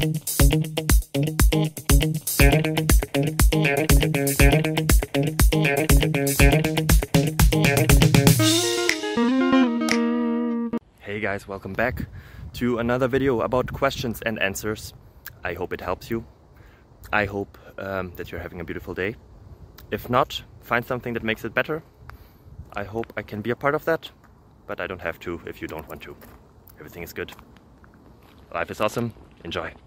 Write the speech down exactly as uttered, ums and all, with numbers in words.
Hey guys, welcome back to another video about questions and answers. I hope it helps you. I hope um, that you're having a beautiful day. If not, find something that makes it better. I hope I can be a part of that, but I don't have to if you don't want to. Everything is good. Life is awesome. Enjoy.